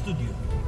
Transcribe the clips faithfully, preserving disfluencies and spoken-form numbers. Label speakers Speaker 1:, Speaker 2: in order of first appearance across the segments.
Speaker 1: studio.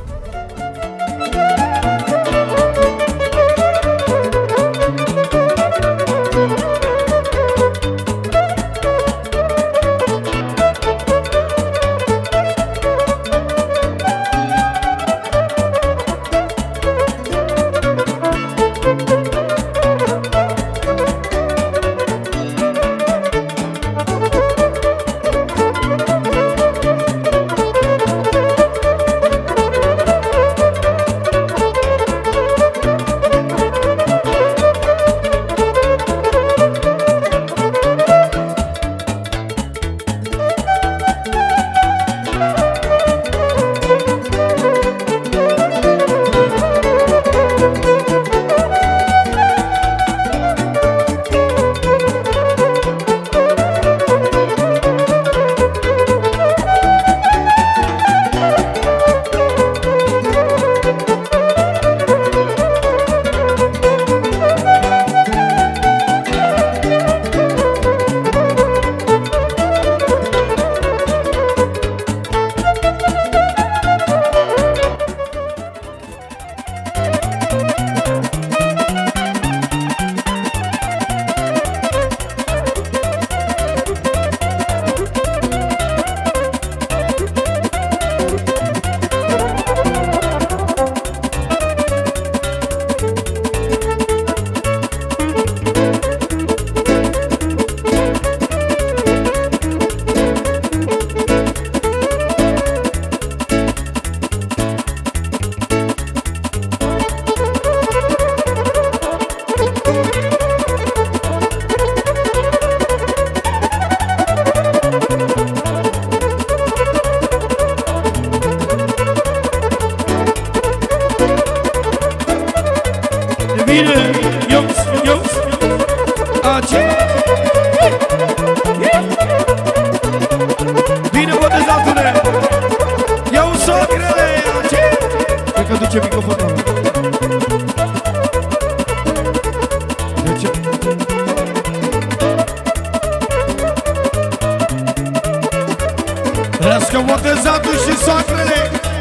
Speaker 2: Trăiască botezatul și soacrele,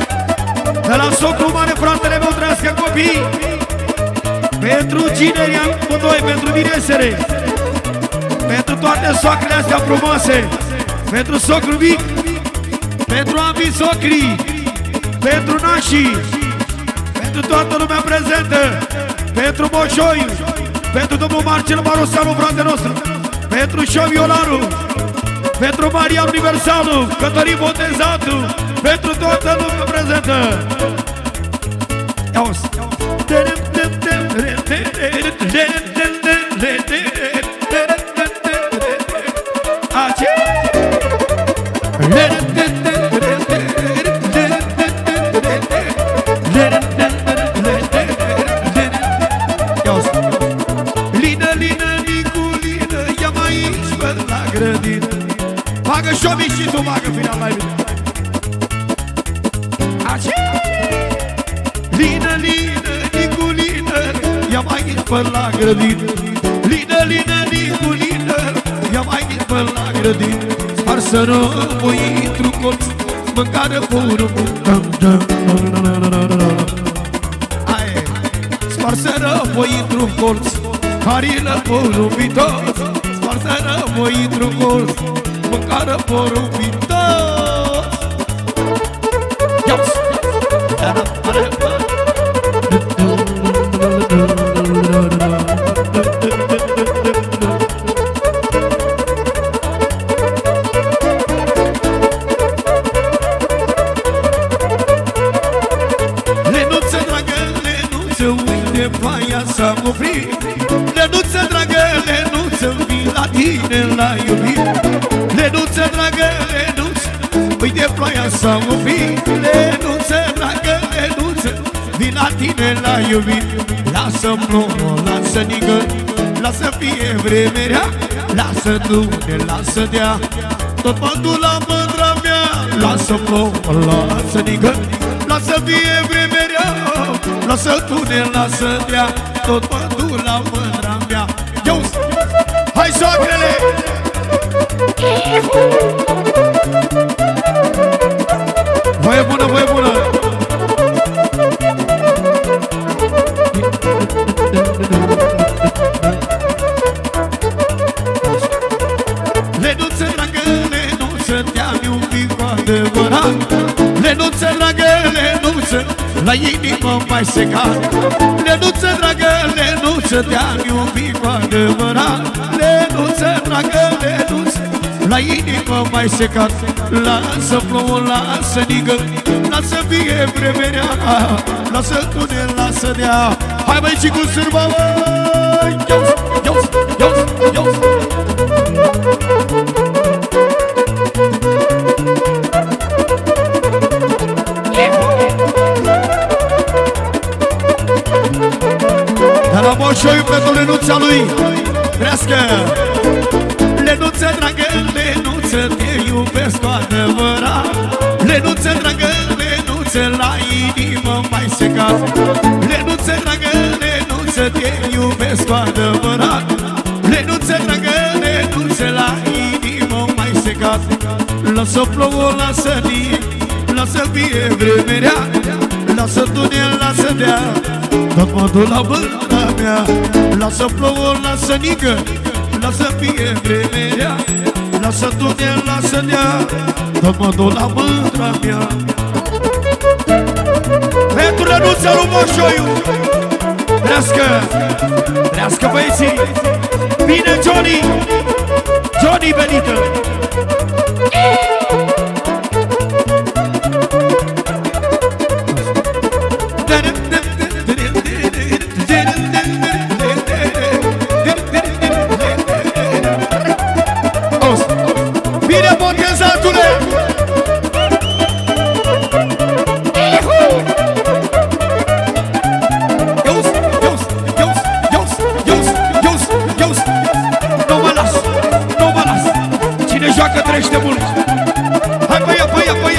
Speaker 2: de la socru mare, fratele meu, trăiască copii. Pentru ginerii amândoi, pentru miresere, pentru toate soacrele astea frumoase, pentru socru mic, pentru ambii socrii, pentru nașii, pentru toată lumea prezentă, pentru Moșoiu, pentru domnul Marcel Marosanu, frate nostru, pentru Șoviolaru, pentru Maria Universalu, Cătălin Botezatu, pentru toată lumea prezentă. Ia-o-s! Lină, lină, Niculină, ia-mă aici pe la grădină. Bagă șobii și tu, bagă final mai bine. Lină, lină, Niculină, ia-mă aici pe la grădină. Lină, lină, Niculină, ia-mă aici pe la grădină. Sparsă rămâi într-un colț, mâncare pură. Sparsă rămâi într-un colț, harilă porubitor. Sparsă rămâi într-un colț, mâncare porubitor. Ia-ți! Lenuță, dragă, Lenuță, uite baia s-a oprit. Lenuță, dragă, Lenuță, vin la tine la iubire. Lenuță, dragă, Lenuță, uite ploaia s-a oprit. Lenuță, dragă, Lenuță, vin la tine la iubire. Lasă plouă, lasă nigă, lasă fie vremerea, lasă dune, lasă dea, tot mă duc la mândra mea. Lasă plouă, lasă nigă, lasă fie vremerea, lasă dune, lasă dea, tot mă duc la mândra mea. Iau-s! Hai, soacrele! Voie bună, voie bună! adevărat. Lenuță, dragă, Lenuță, la inimă mai secat. Lenuță, dragă, Lenuță, te-am iubit cu adevărat. Lenuță, dragă, Lenuță, la inimă mai secat. Lasă plouă, lasă nigă, lasă fie vremerea, lasă tunel, lasă dea. Hai băi și cu sârba, băi! Ios, ios, ios, ios! De la Moșoiu pentru Lenuța lui, trească! Lenuță, dragă, Lenuță, te iubesc cu adevărat. Lenuță, dragă, Lenuță, la inimă mai secat. Lenuță, dragă, Lenuță, te iubesc cu adevărat. Lenuță, dragă, Lenuță, la inimă mai secat. Lasă plouă, lasă nin, lasă fie vremerea, lasă tunel, lasă dea, tot mă duc la băra mea. Lasă plouă, lasă nigă, lasă fie vremerea, lasă tunel, lasă dea, tot mă duc la mândra mea. Pentru Lenuța lui Moșoiu, trească, trească băieții. Bine, Johnny, Johnny Benită. Bine, botezatule! Ios, ios, ios, ios, ios, ios, ios! Nu mă las, nu mă las! Cine joacă trăiește mult! Hai pe ea, pe ea, pe ea!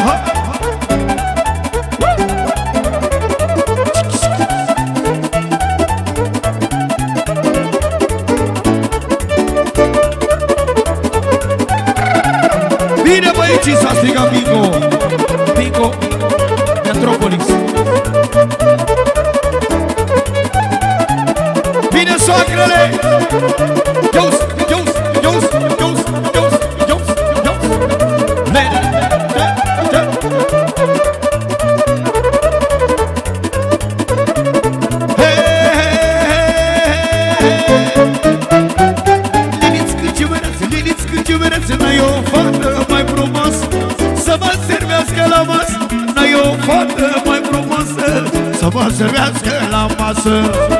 Speaker 2: Bine băieții, s-a strigat bingo! Bingo Metropolis! Bine, soacrele! Ios, ios, ios, ios, ios, ios, ios! Le, le, le! Hei, Liniți cânciumărețe, liniți cânciumărețe, n-ai o fată mai frumoasă să mă servească la masă. N-ai o fată mai frumoasă să mă servească la masă.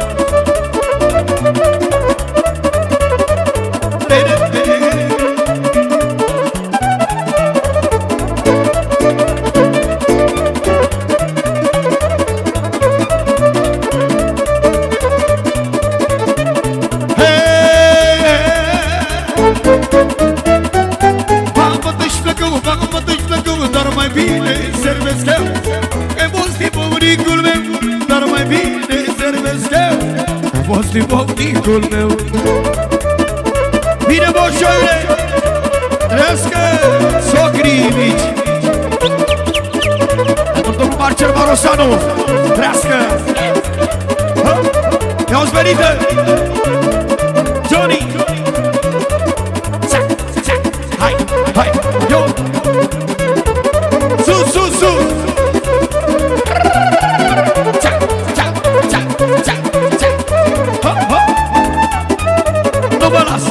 Speaker 2: Dar mai bine servesc eu, că fost bunicul meu. Dar mai bine servesc eu, că fost bunicul meu. Bine, Moșoiule, trăiască socrii mici. Pentru domnul Marcel Marosanu, trăiască. Ia-o-ți venită, Johnny. Hai, hai, eu. Sus, sus, sus! Ha, ha! Nu mă las!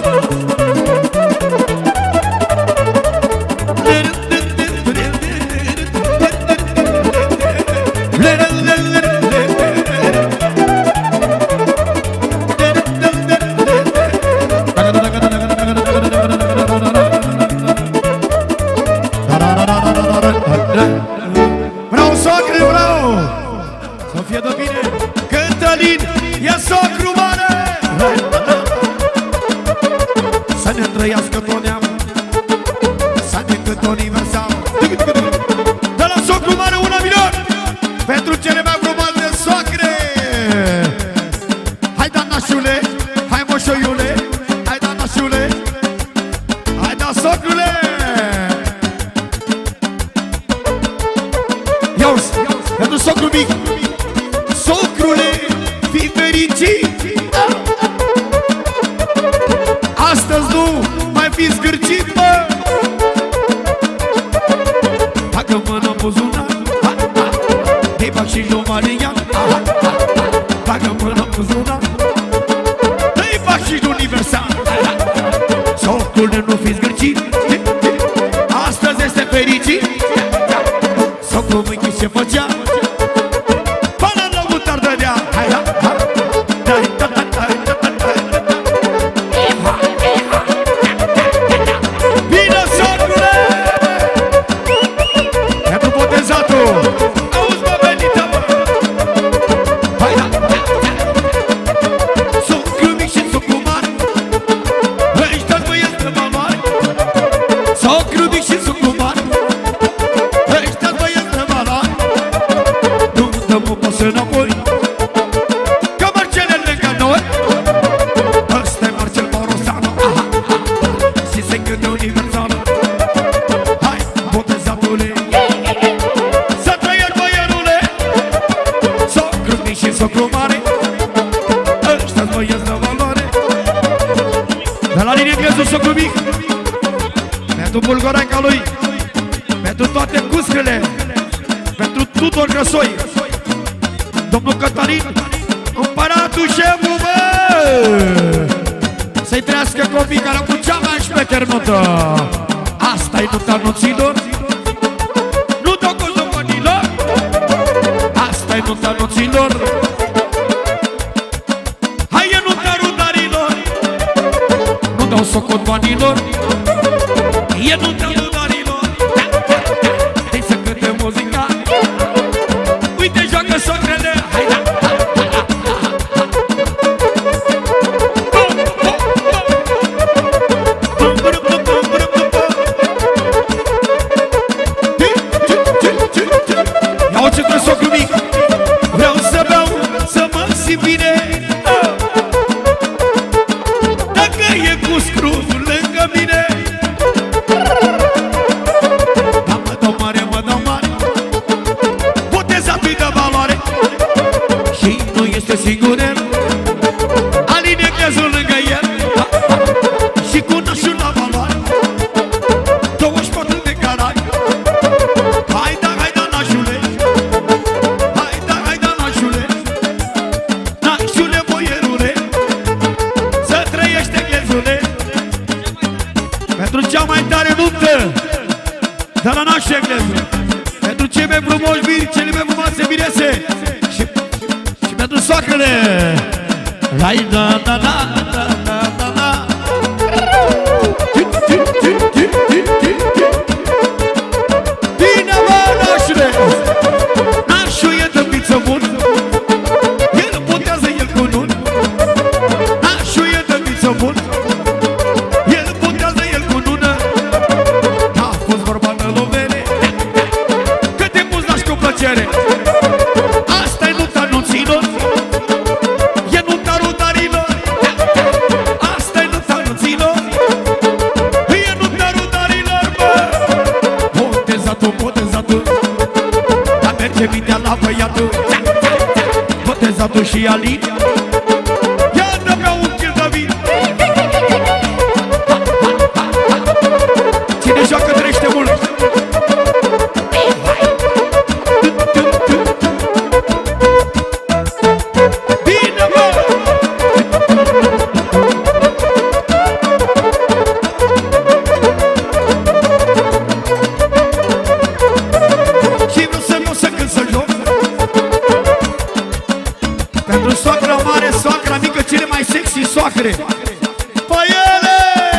Speaker 2: Vreau socre, vreau să fie de bine. Cătălin e socru mare, să ne trăiască tot neam, să ne cât universal. De la socru mare un milion pentru cele mai frumoase socre. Hai da, nașule, hai Moșoiule, hai da, nașule, hai da, socrule. Iauzi, pentru socru mic, socrule, fii fericit. Astăzi nu mai fi zgârcit, mă. și nu Marian. Bagă mână cu zona, dă-i fac și universal. Socul nu fiți gârcit, astăzi este fericit. Socul mâini ce făcea, până la mutar dădea. Hai, hai, hai, dai, dai, dai, dai, dai, dai. Bine, socule! Pentru botezatul, auzi mă venită, mă! Hai, hai, socul mic și socul mare, ăștia-s băieți de valoare. Socul mic și socul mare, ăștia-s băieți de valoare. Nu dăm o pasă înapoi, că Marcel e lângă noi. Ăsta-i Marcel Borosanu, și se cântă universală. Hai, botezatule, să trăiești băierule. Socru mic și socru mare, ăștia-s băieți de valoare. De la linie Glezu, socru mic, pentru bulgoreca lui, pentru toate cuscele, pentru Tudor Grăsoi, domnul Cătălin, împăratul șeful, bă! Să-i trăiască copii care au cu cea mai șmecher notă. Asta-i nota noților, nu dau cozobanilor. Asta-i nota noților, hai e nota rudarilor. Nu dau socot banilor, e nota rudarilor. Deci să cânte muzica, uite joacă socrele. Hai, da! Ia-o ce trebuie socru mic, vreau să beau, să mă simt bine. Dacă e cu scruzul lângă mine, da, mă dau mare, mă dau mare. Botezatul-i de valoare și nu este singur el, Aline Glezu lângă el, și cu nașul la valoare, douăzeci și patru de carani. Hai da, hai da, nașule, hai da, hai da, nașule, nașule boierule, să trăiește Glezule. Pentru cea mai tare nuntă de la nașe Glezu, pentru cei mai frumoși viri, cele mai frumoase mirese, și, și pentru soacrele. Lai da da da da da da da. Bine, mă, nașule! Nașul e de viță bun, el botează el cu nun. Nașul e de viță bun, el botează el cu nună. N-a fost vorba de lovere, că te pus naș cu plăcere. Asta-i nunta nunților, e nunta rudarilor. Asta-i nunta nunților, e nunta rudarilor, bă! Botezatul, botezatul, dar merge mintea la băiatul. Botezatul și Alin, ia dă pe un kil de vin. Cine joacă trăiește mult. Bine, mă! Și vreau să mă să cânt să joc pentru soacra mare, soacra mică, cele mai sexy soacre. Păi ele!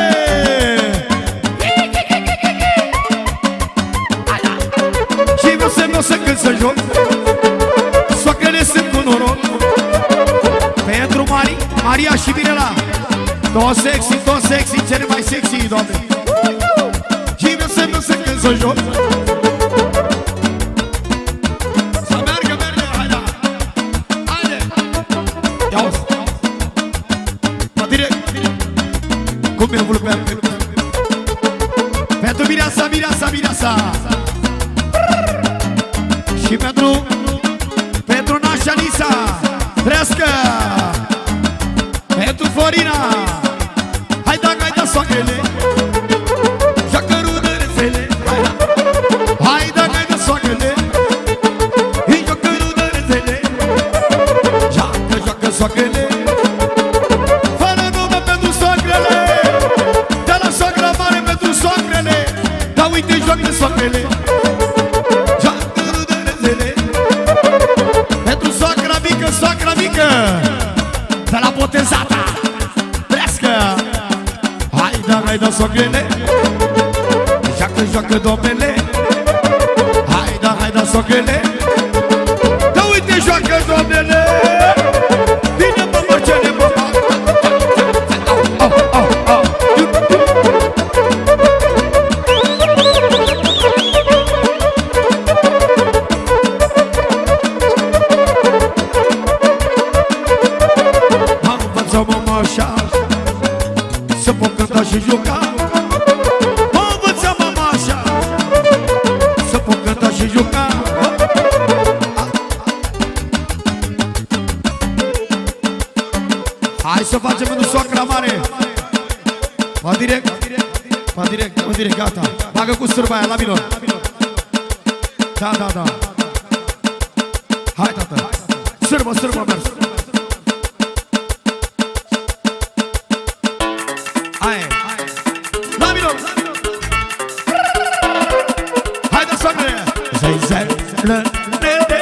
Speaker 2: Și vreau să mă să cânt să joc, soacrele sunt cu noroc. Pentru Mari, Maria și Mirela, două sexy, două sexy, cele mai sexy, doamne. Și vreau să mă să cânt să joc, să meargă, merge, hai da, haide. Ia-o-ți, mă direct, cum mi-a vrut pe pentru Mireasa, Mireasa, Mireasa. Și pentru, pentru nașa Lisa, trească. Pentru Florina, hai da, hai da, soacrele, joacă rudărățele. Hai da, hai da, soacrele, joacă rudărățele. uite, joacă soacrele, joacă rudele. Pentru soacra mică, soacra mică, de la botezata, trească. Hai da, hai da, soacrele, joacă, joacă domnele. Hai da, hai da, soacrele, da uite, joacă domnele. Bine mă, mărcele, mă, mă. Au, au, au, au. Am învățat mama așa să pot cânta și juca. Am învățat mama așa să pot cânta și juca. Hai să facem pentru soacra mare. Va direct, va direct, va direct, gata. Bagă cu sârba aia la minor. Da, da, da. Hai, tată. Sârbă, sârbă, mers. Hai, la minor. Hai, da, soacră. Zai, zai, lă, de, de.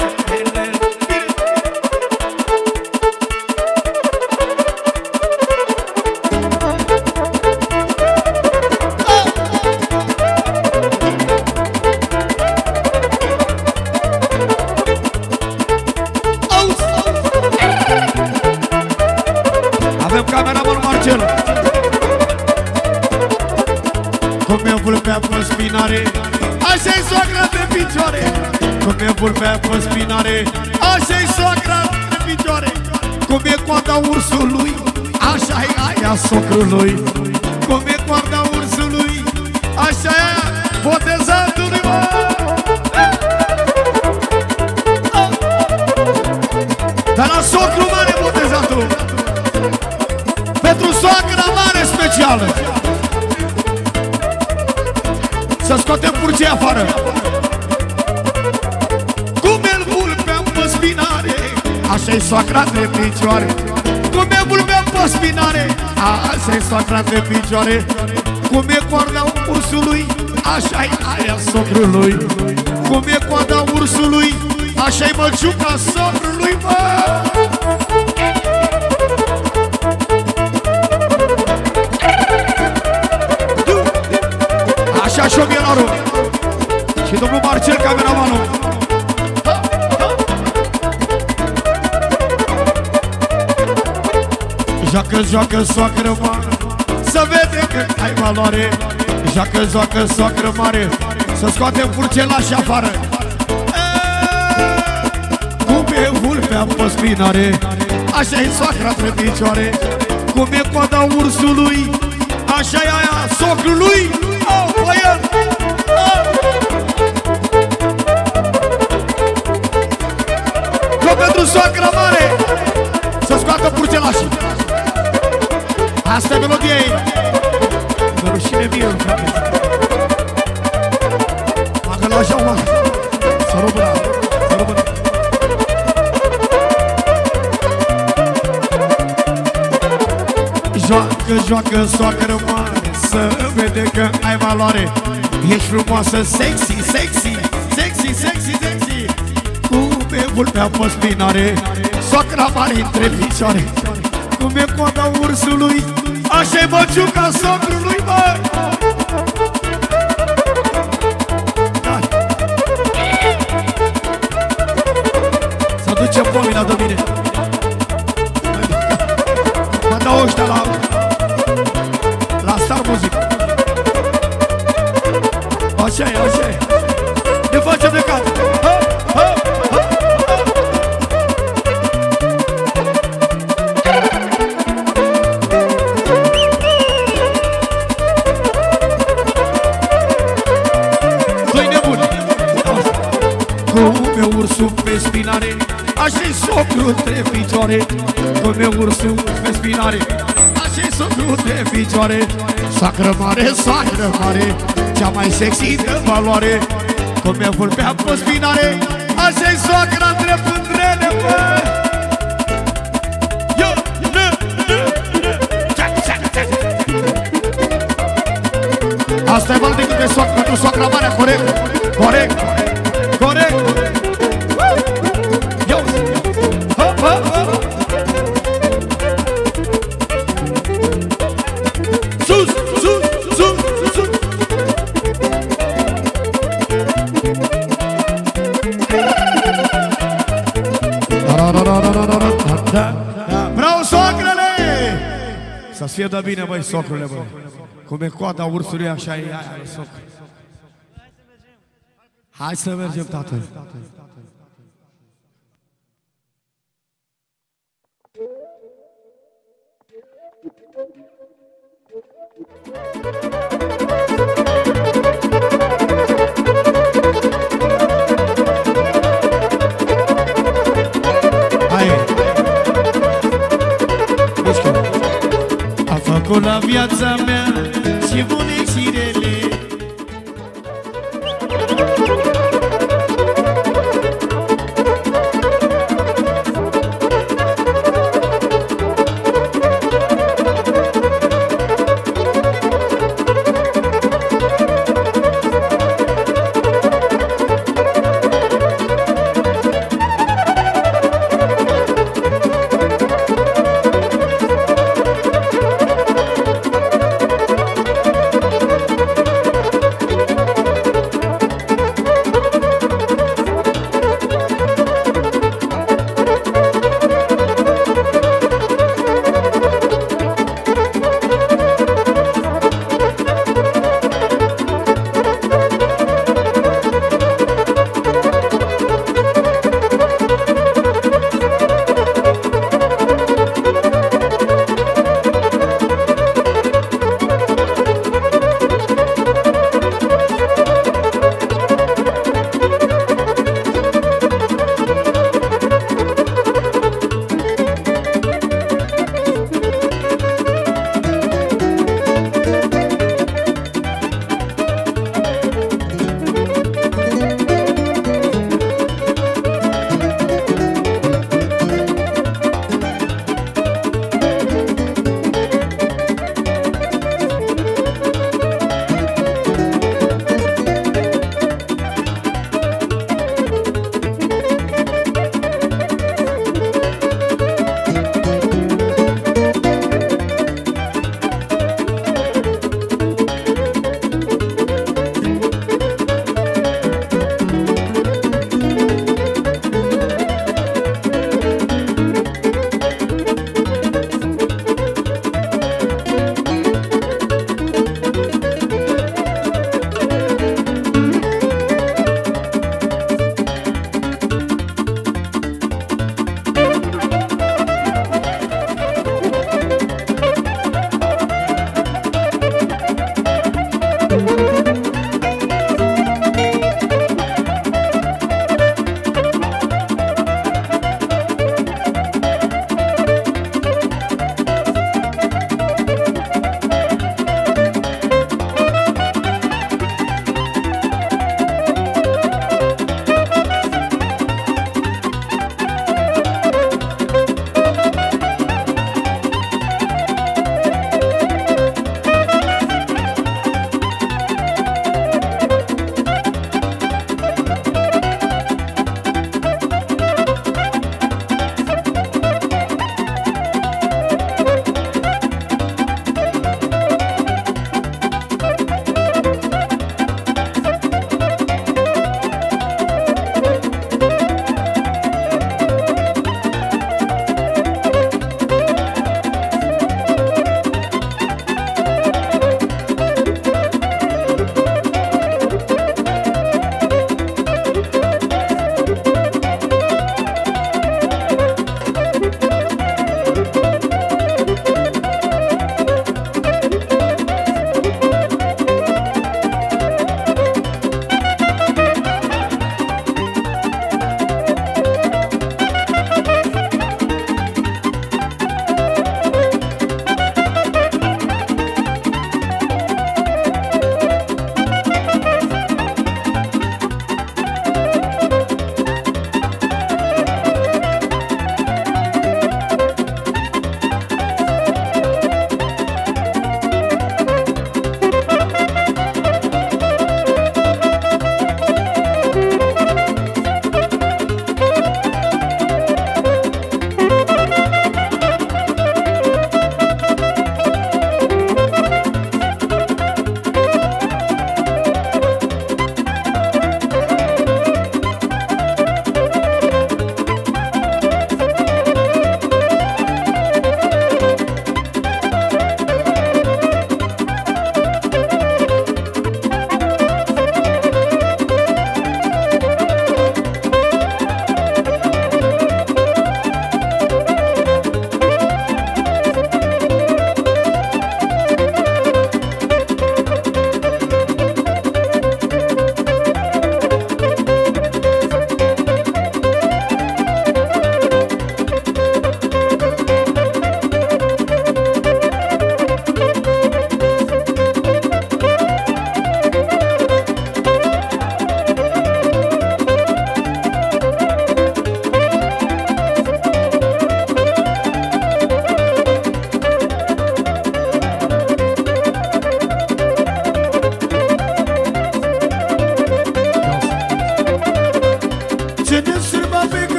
Speaker 2: Cum mi-o vulpea pe spinare, așa-i soacra de picioare. Cum mi-o vulpea pe spinare, așa-i soacra de picioare. Cum e coada ursului, așa-i aia socrului. Cum e coada ursului, așa-i aia botezatului, mă. Dar la socru mare botezatul, pentru soacra mare specială. Să scoatem purcei afară. Cum el vulpea pe spinare, așa-i soacra de picioare. Cum e vulpea pe spinare, așa-i soacra de picioare. Cum e coada ursului, așa-i aia socrului. Cum e coada ursului, așa-i măciuca socrului, mă. Așa șochelarul și domnul Marcel, cameramanul. Joacă, joacă, soacră mare, să vede că ai valoare. Joacă, joacă, soacră mare, să scoatem furcelași afară. Cum e vulpea pe spinare, așa-i soacra pe picioare. Cum e coada ursului, așa-i aia socrului. Oh, băiat! Oh! Că pentru soacra mare să scoată purcelașii. Asta e melodia ei. Mă rușine mie, frate. Bagă la așa, mă. Să rămână, să rămână. Joacă, joacă, soacră mare, să vede că ai valoare. Ești frumoasă, sexy, sexy, sexy, sexy, sexy. Cum e vulpea pe spinare, soacra mare între picioare. Cum e coada ursului, așa-i măciuca socrului, mă. Să ducem pomina de mine. Mă dau ăștia la la Star Music. Așa e, așa e. Ne facem de cap. Ha, ha, ha, ha. Doi nebuni. Cum e ursul pe spinare, așa-i socru între picioare. Cum e ursul pe spinare, așa-i socru între picioare. Soacră mare, soacră mare, cea mai sexy de valoare. Cum e vulpea pe spinare, așa-i soacra între pândrele, bă. Yo, nă, nă, nă. Asta e valde câte soacră, pentru soacra marea, corect, corect, corect. Ia uzi, hop, hop, hop. Sus, sus, sus, sus. Vreau soacrele! Să-ți fie de bine, băi, socrule, băi. Cum e coada ursului, așa e aia, socru. Hai să mergem, tată. Cu la viața mea și bune și rele.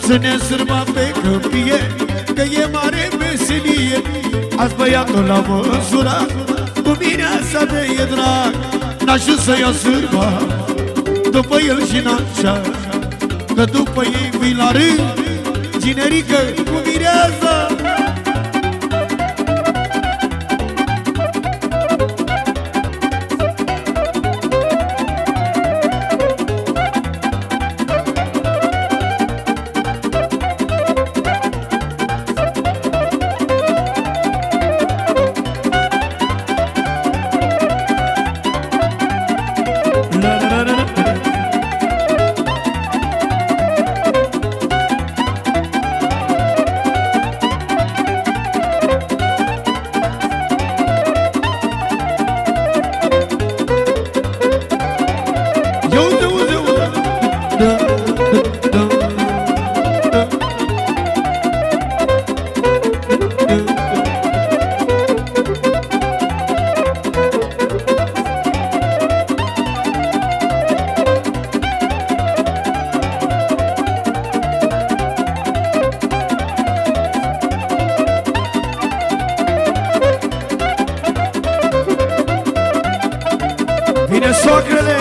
Speaker 2: să ne sârma pe câmpie, că e mare meserie. Azi băiatul la măsura, cu mine asta de e drag. N-aș să ia sârba după el și n-așa, că după ei vii la rând, ginerică cu mireasa. Vine socrele!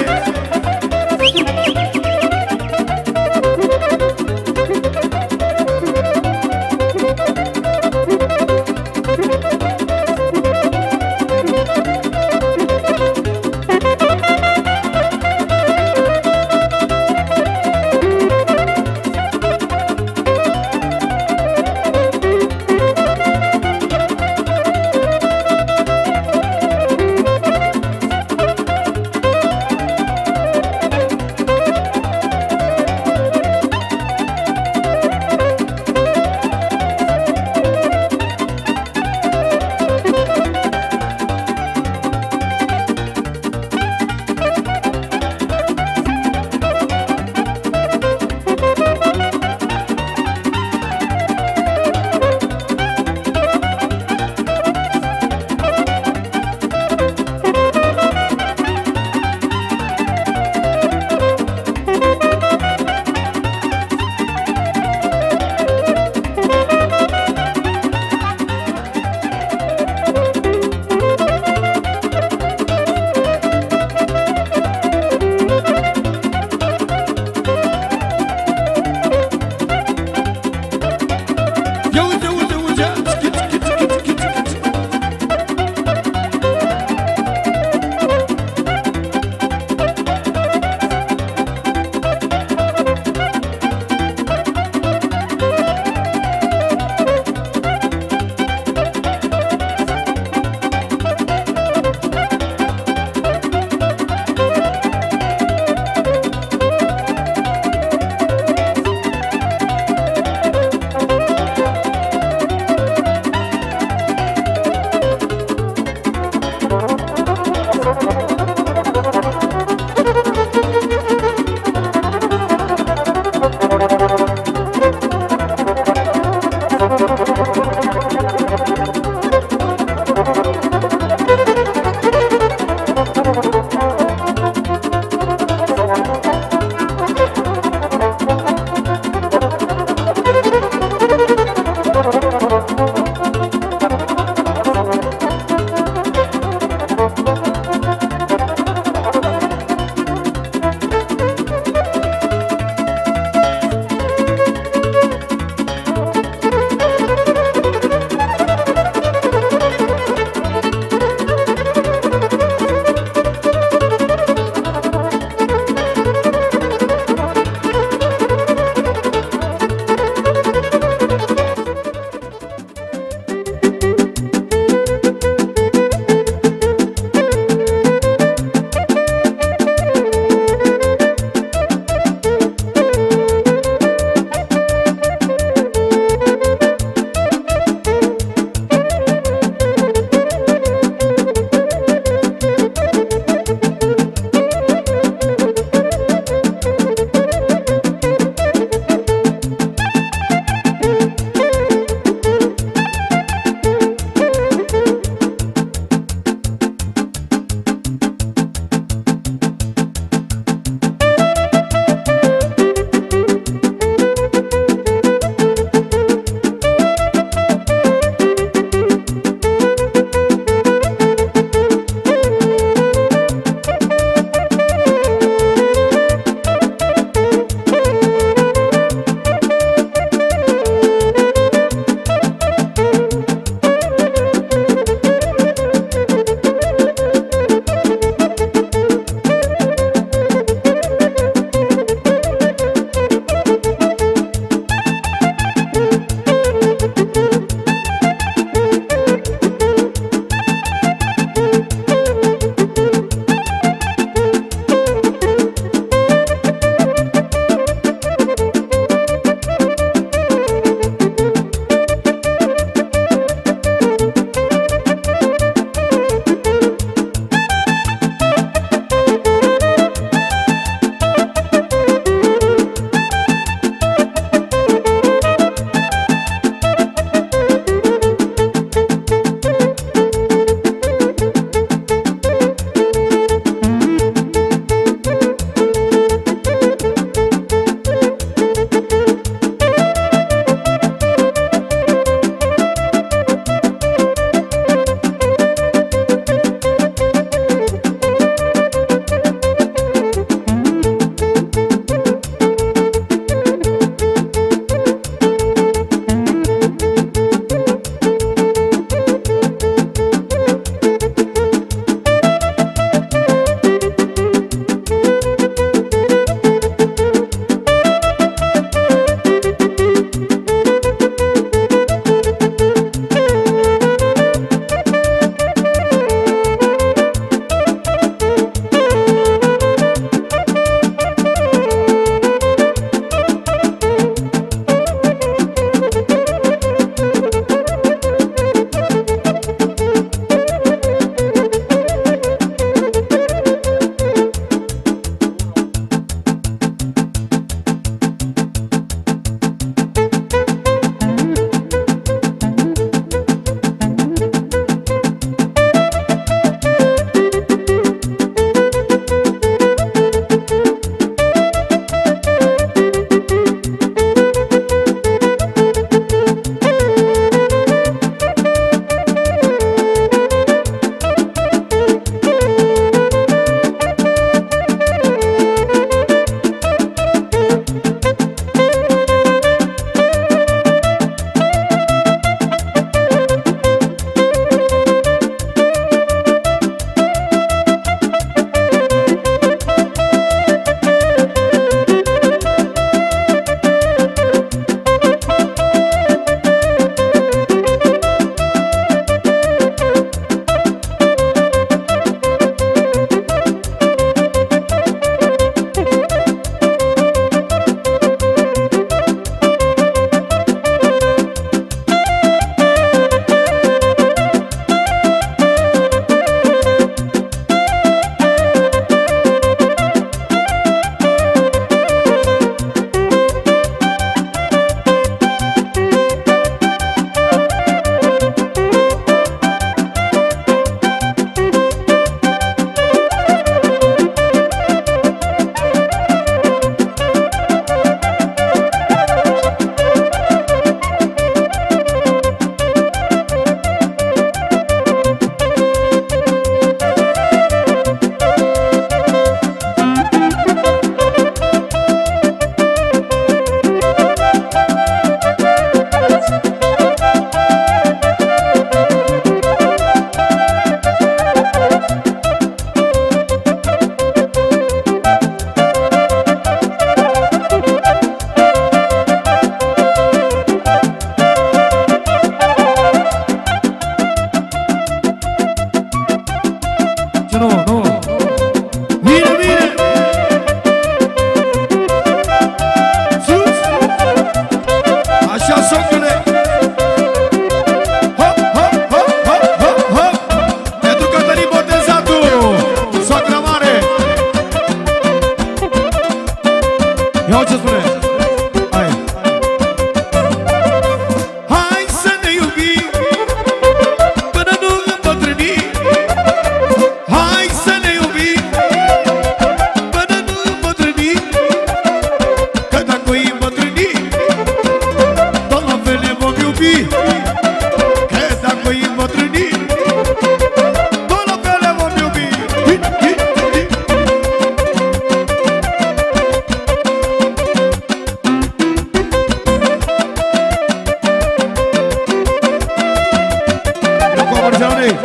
Speaker 2: Marcelone!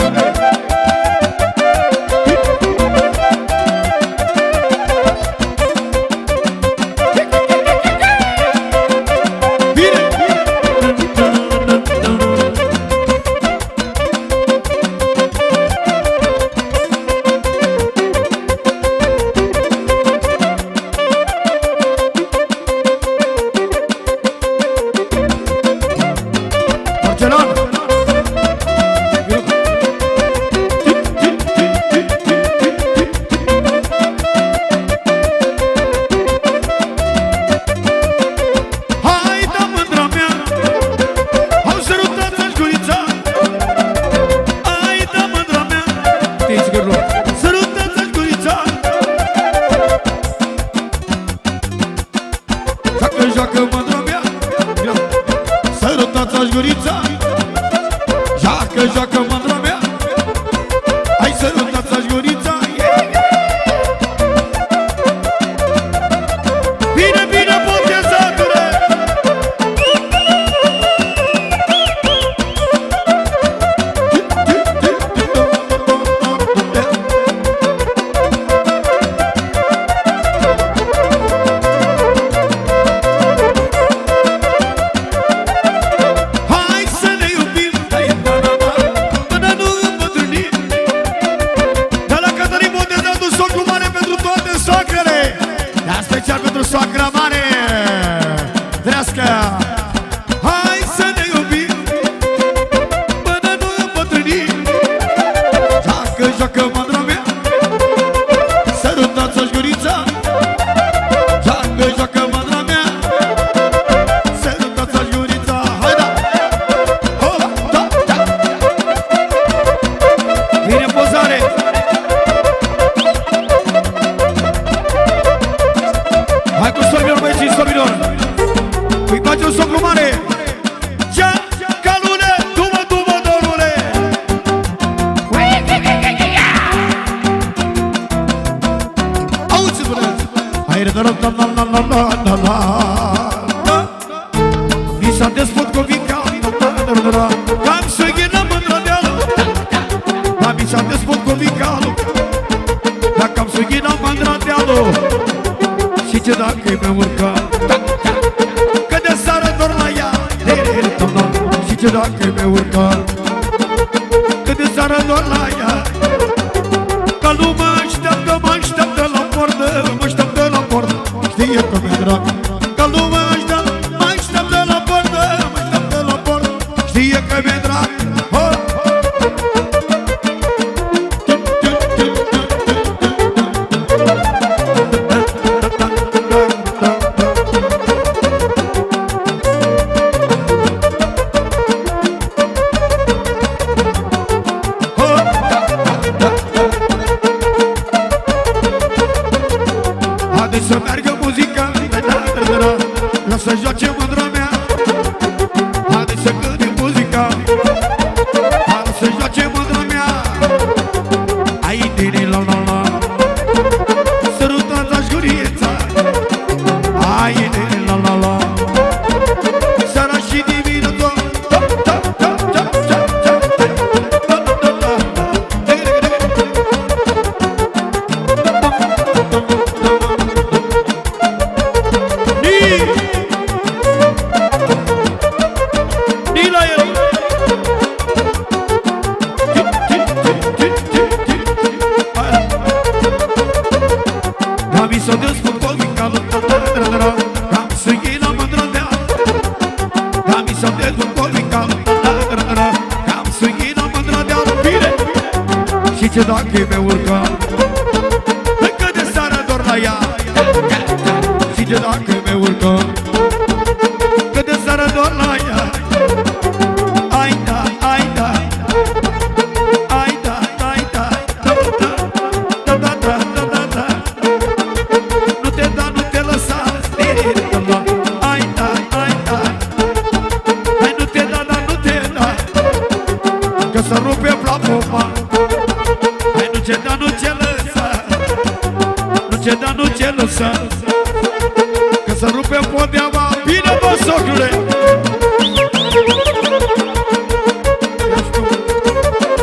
Speaker 1: Că să rupe podeaua. Bine, bă, socrule!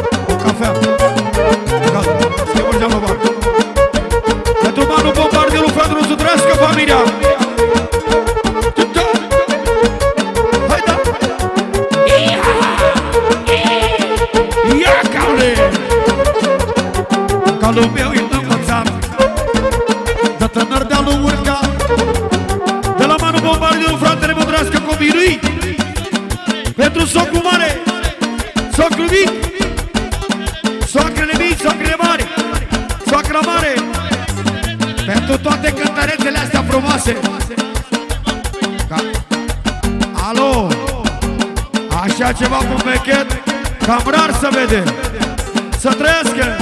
Speaker 2: Socrul mic, soacrele mici, soacrele mari, soacra mare, pentru toate cântărețele astea frumoase. Ca... Alo, așa ceva cu mechet, cam rar să vede. Să trăiască.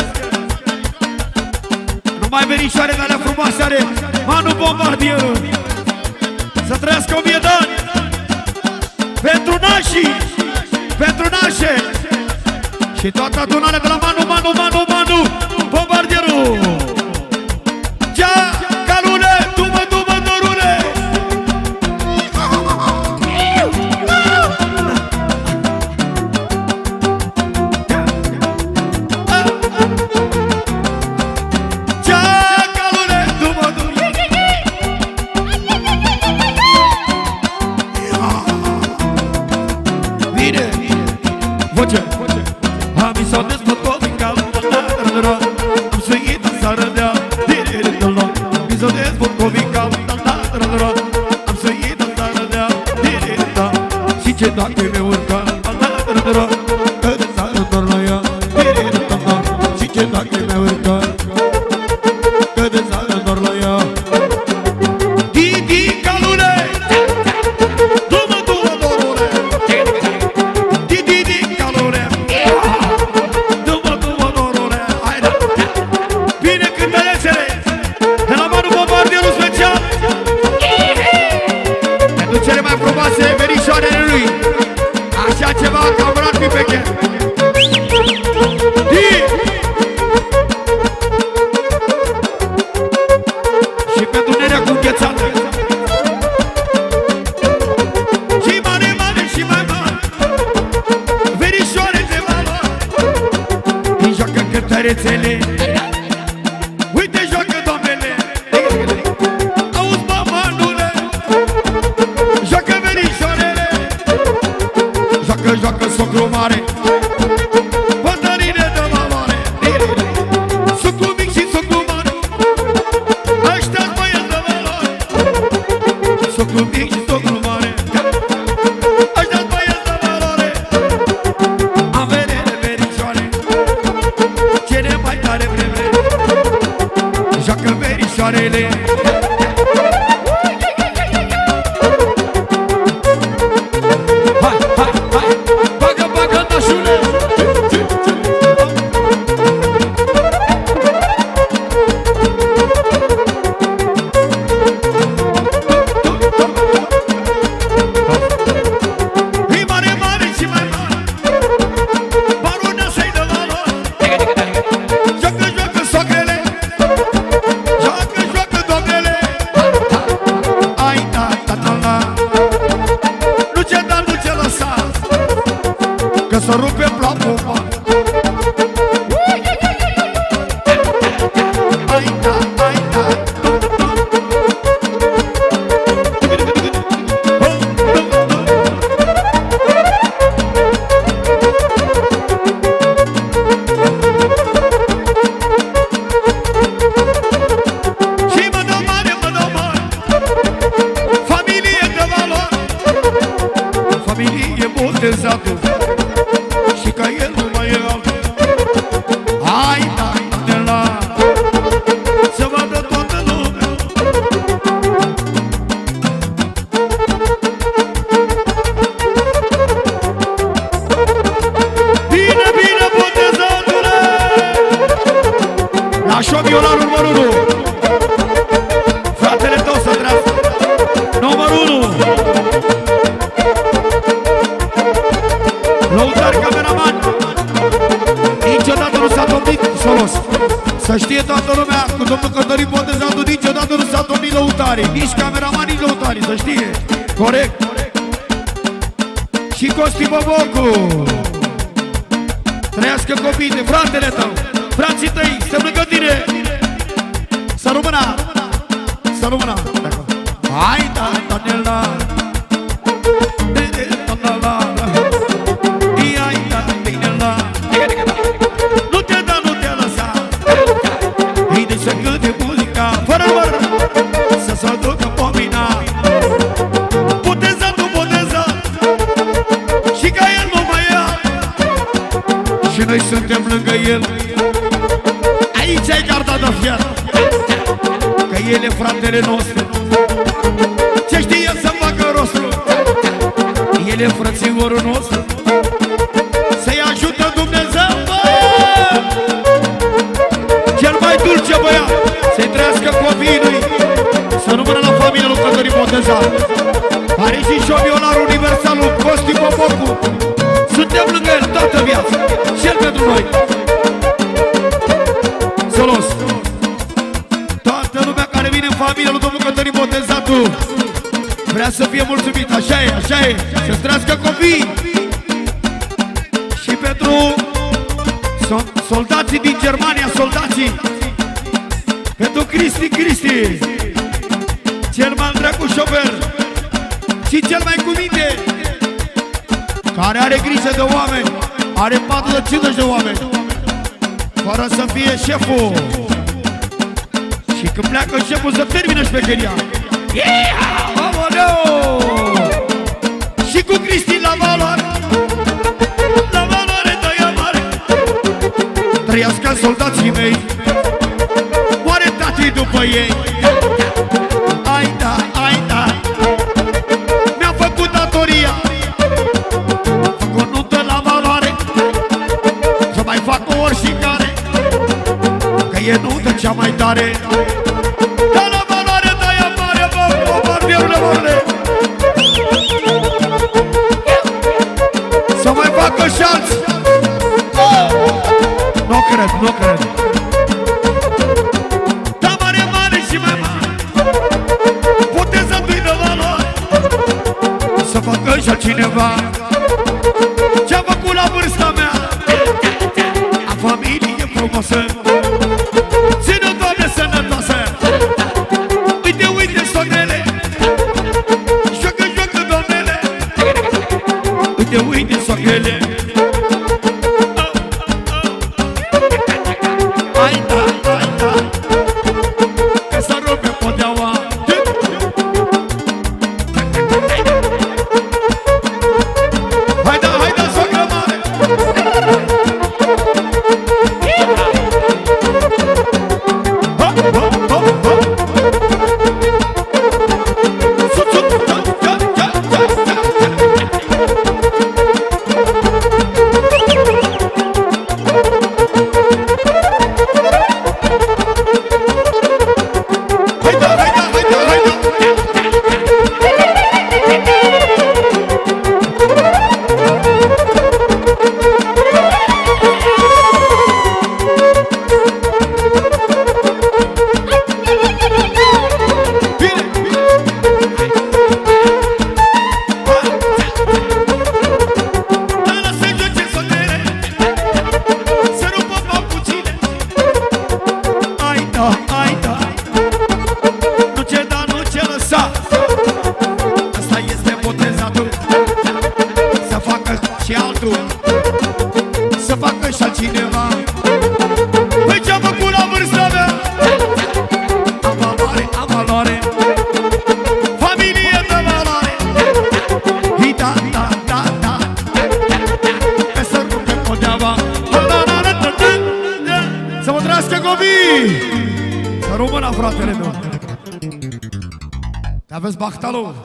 Speaker 2: Numai verișoare de alea frumoase are Manu Bombardierul. Să trăiască o mie de ani. Pentru nașii, pentru nașe și toată adunarea de la Manu, Manu, Manu, Manu Bombardierul. Cea, calule, dumă, dumă, dorule. Cea, calule, dumă, dumă. Bine, voce. Am i s-o dezbătot din cal. Am suit în sară de-a. Mi s-o dezbătot din cal. Am suit în sară de-a. Și ce dacă mi urcă. Că de sară doar la ea. Și ce dacă mi urcă. Că de sară doar la ea. Didi calule. Dumă, dumă, dorule. Didi calule. Dumă, dumă, dorule. Haide. Bine cântărețele de la Manu Bombardierul special. Pentru cele mai frumoase verișoarele lui. Așa ceva ca Brad Pipeche. Și pentru nerea cu înghețată. Și mare, mare și mai mare. Verișoare de valoare. Îi joacă cântărețele. Uite joacă doamnele. Auzi mă, Manule. Joacă verișoarele. Joacă, joacă socru mare. Pătărine de valoare. Socru mic și socru mare. Ăștia-s băieți de valoare. Socru mic și socru mare. Ăștia-s băieți de valoare. Am venere verișoare. Cele mai tare vreme. Joacă verișoarele. Hai, hai, hai. Bagă, bagă, nașule. E mare, mare și mai mare. Baruna să-i dă valoare. Joacă, joacă soacrele. Joacă, joacă doamnele. Ai, da, da, da, da. Nu ce da, nu ce lăsa. Că să rupe plapuma. Ai, da, ai, da. Și mă dă mare, mă dă mare. Familie de valoare. Familie botezată. Și ca el nu mai e altul. Hai, da, de la să vadă toată lumea. Bine, bine, botezatule. La șoviolarul numărul unu. Fratele tău să trească. Numărul unu. Lăutari cameraman. Niciodată nu s-a domnit solos. Să știe toată lumea, cu domnul Cătălin Botezatu niciodată nu s-a domnit lăutarii. Nici cameraman, nici lăutarii, să știe. Corect. Și Costi Bobocu. Trăiască copiii de fratele tău. Frații tăi, stăm lângă tine. Să rămână. Să rămână. Hai, da, Daniela. Nu te da, nu te lăsa. Haide să cânte muzica fără număr. Să se ducă pomina. Botezat, nu botezat. Și ca el nu mai ia. Și noi suntem lângă el. Aici ai garda de fier, că el e fratele nostru. Ce știe să facă rostul, el e frățiorul nostru. Să-i ajută Dumnezeu, bă! Cel mai dulce băiat, să-i trăiască copiii lui, să rămână la familia lui Cătălin Botezat. Are și șovionar universalul Costi Popocu. Suntem lângă el toată viața, și el pentru noi. Solos. Toată lumea care vine în familia lui domnul Cătălin Botezatu vrea să fie mulțumit, așa e, așa e. Să-ți trăiască copii. Și pentru soldații din Germania, soldații, pentru Cristi Cristi, cel mai drăguț șofer și cel mai cu minte, care are grijă de oameni, are patru de cincizeci de oameni, fără să fie șeful. Și când pleacă șeful să termină șmecheria. Yeah! Aoleu! Și cu Cristi la valoare, la valoare tăia mare. Trăiască soldații mei, moare tatii după ei. Ai da, ai da, mi-a făcut datoria, fac o nută la valoare, să mai fac o oricare, că e nută cea mai tare. Da la valoare, da ea mare, bă, bă, barbierule, mărule. Să mai facă și alții. Nu cred, nu cred. Da mare, mare și mai mare, puteți să-mi de valoare, să facă și altcineva ce-a făcut la vârsta mea. Am familie frumoasă, ține-o, Doamne, sănătoasă. Uite, uite, socrele, joacă, joacă, doamnele. Uite, uite, socrele. Ai da, ai da, că să rupe podeaua. Hai da, hai da, socră mare. Ha, ha, ha, ha. Sut, sut, da, da, da, da, da. Hai da, hai da, hai da, hai da. Bine, bine. Da, la să joace sotere, să rupă papucile. Ai da, ai da, nu ce da, nu ce lăsa. Asta este botezatul, să facă și altul, să facă și altcineva. Păi ce-am făcut la vârsta mea? Am valoare, am valoare, familie de valoare. Hi, da, da, da, da, că să rupe podeaua. Da, da, da, da, da, da. Să mă trăiască copii, să rămână fratele meu. Aveți Bachtalul?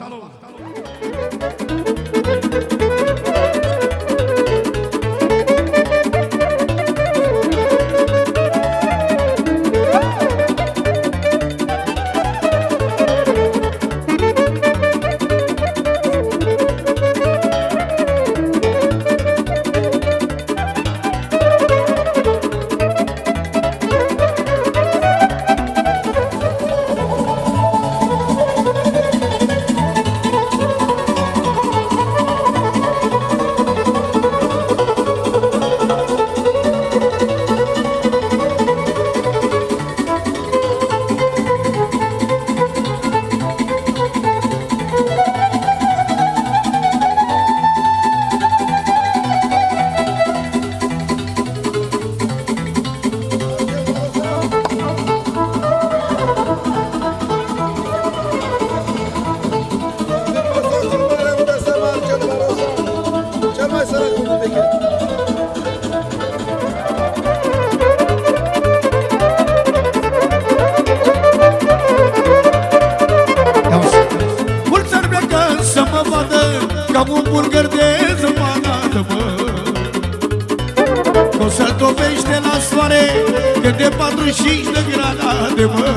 Speaker 2: o să topește la soare cât de patruzeci și cinci de grade, mă.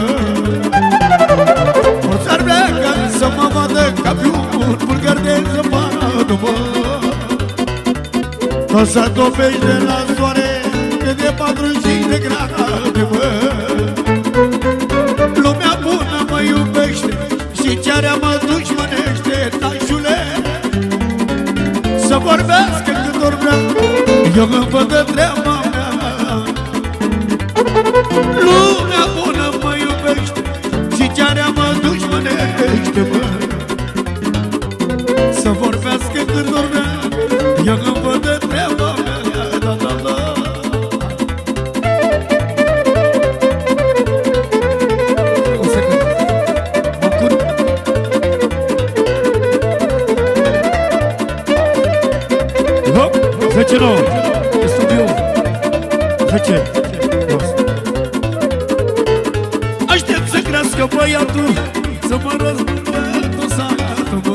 Speaker 2: O ți-ar vrea ca să mă vadă ca pe un bulgar de zăpadă, mă. O să topește la soare cât de patruzeci și cinci de grade, mă. Lumea bună mă iubește și cearea mă dușmănește, nașule. Să vorbească cât ori vrea, eu îmi văd de treaba mea. Lumea bună mă iubește și cearea mă dușmănește, mă. Să vorbească cât ori vrea, eu îmi văd de treaba mea. Da, da, da. O secundă. Mă curg. Hop, zece nouă. E studiu. zece. Aștept să crească băiatul, să mă răzbună tot satul, mă.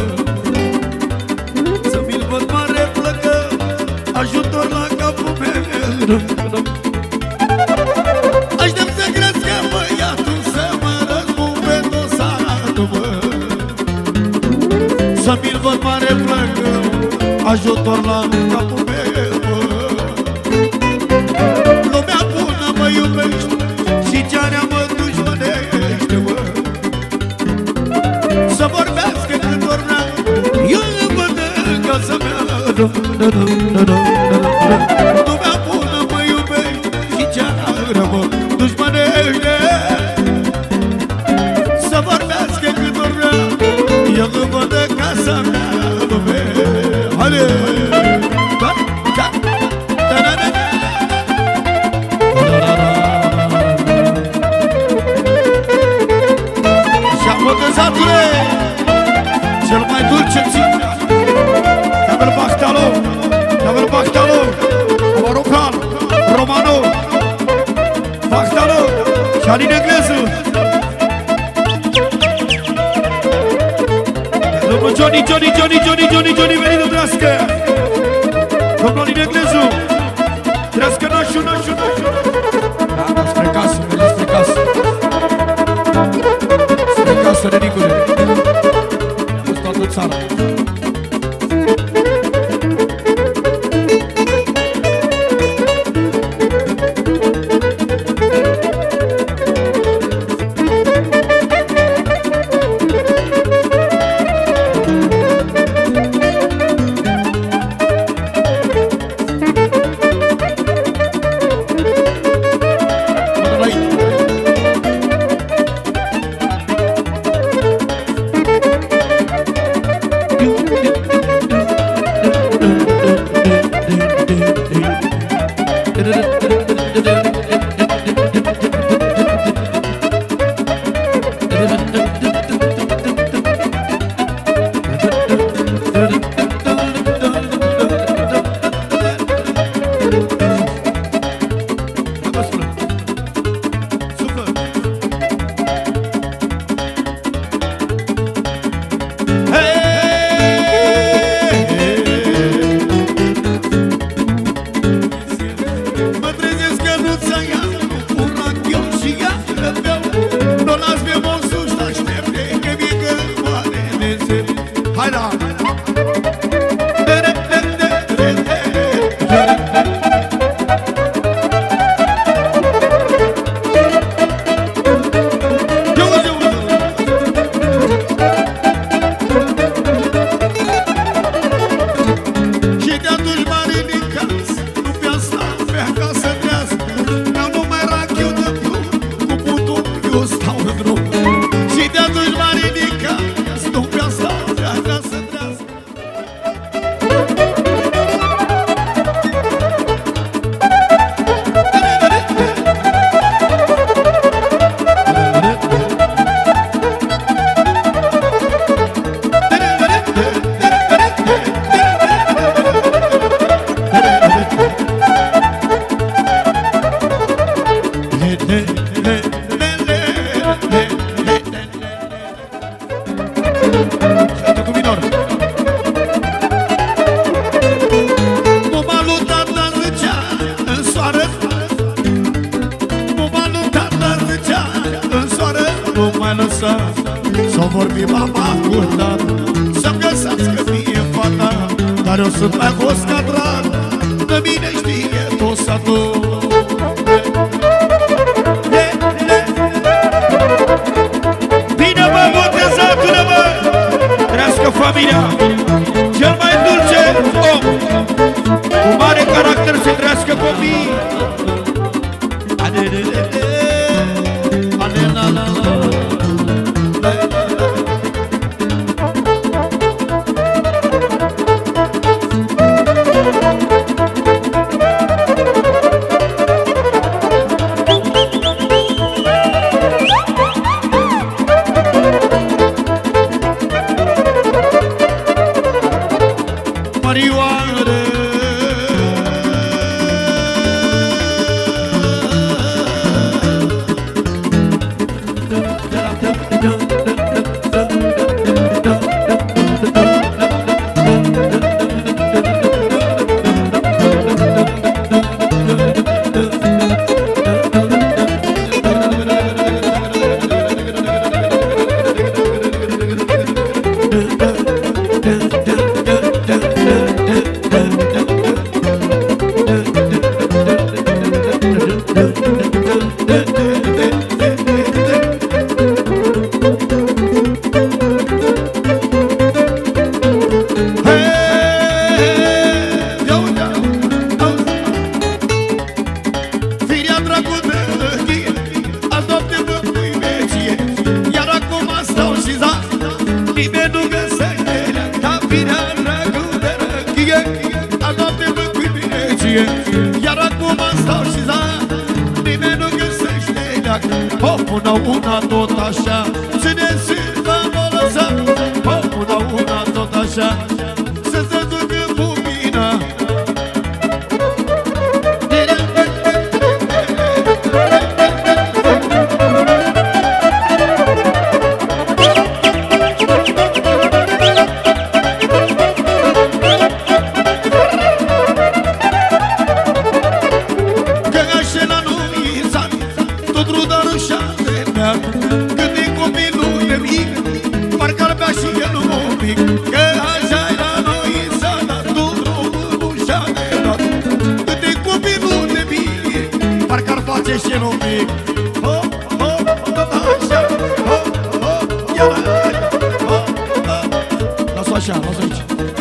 Speaker 2: Să mi-l văd mare plăcă, ajutor la capul meu. Aștept să crească băiatul, să mă răzbună tot satul, mă. Să mi-l văd mare plăcă, ajutor la capul meu, mă. Lumea bună mă iubește și cearea mă dușmănește, mă. Să vorbească cât ori vrea, eu îmi văd în casa mea. Lumea bună mă iubește și cearea mă dușmănește. Să vorbească cât ori vrea, eu îmi văd în casa mea. Haide! Da, da, da, da, da. Botezatule, cel mai dulce țin. Tabel Bachtalo, Tabel Bachtalo, Marocan, Romano, Bachtalo, și Alin Englezu. Domnul Johnny, Johnny, Johnny, Johnny, Johnny, Johnny, veni de drească. Domnul Alin Englezu, drească nașu, nașu, nașu. Da, spre casă, mergi spre casă. Să Renicule, cu toată țara. sunt mai fost ca drag, de mine știe tot satul. Bine mă, botezatule mă, trească familia, cel mai dulce om, cu mare caracter se trească copii. Iar acum stau și zac, nimeni nu găsește leac. O până una tot așa, ține sârba mă lăsa. O până una tot așa, să se ducă pupina. Și el un pic, hop, hop, tot așa, hop, hop, iar hop, hop. Las-o așa, las-o aici.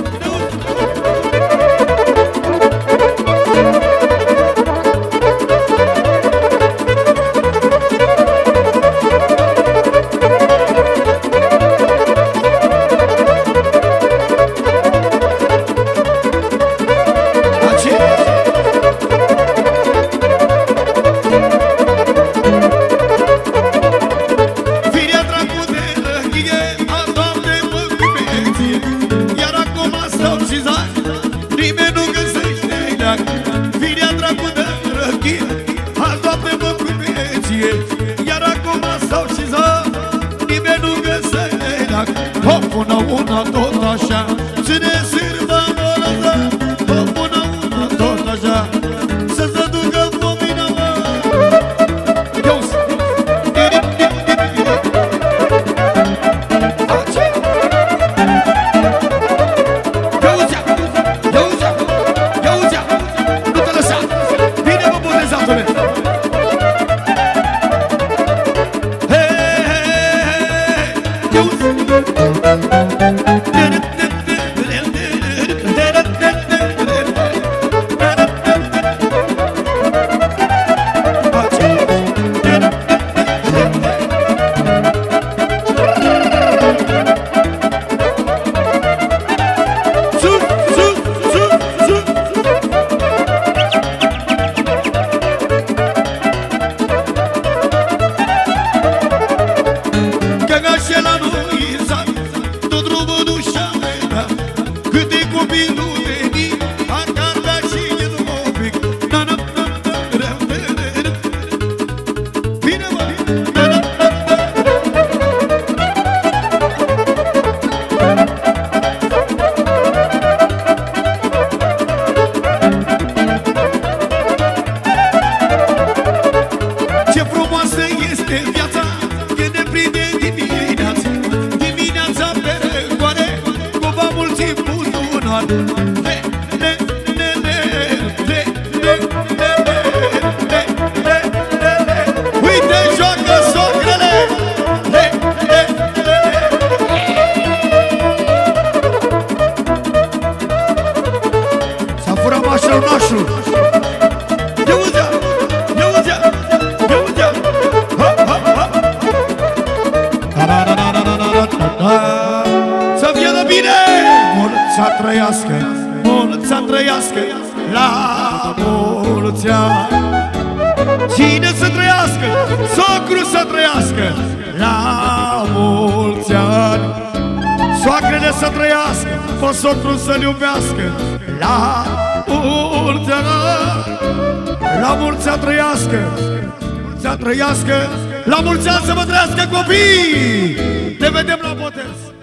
Speaker 2: Hop, până una tot așa, ține sârba mă lăsa. Hop, până una tot așa, să se ducă pomina mă. Iau-ți! Iau-ți-a! Iau-ți-a! Iau-ți-a! Nu te lăsa! Bine mă, botezatule! Hei, hei, hei! Iau-ți! mulți ani. Cine să trăiască? Socru să trăiască la mulți ani. Soacrele să trăiască, fă socru să-l iubească la mulți ani. La mulți ani trăiască, mulți ani trăiască, la mulți ani să vă trăiască copii. Te vedem la botez.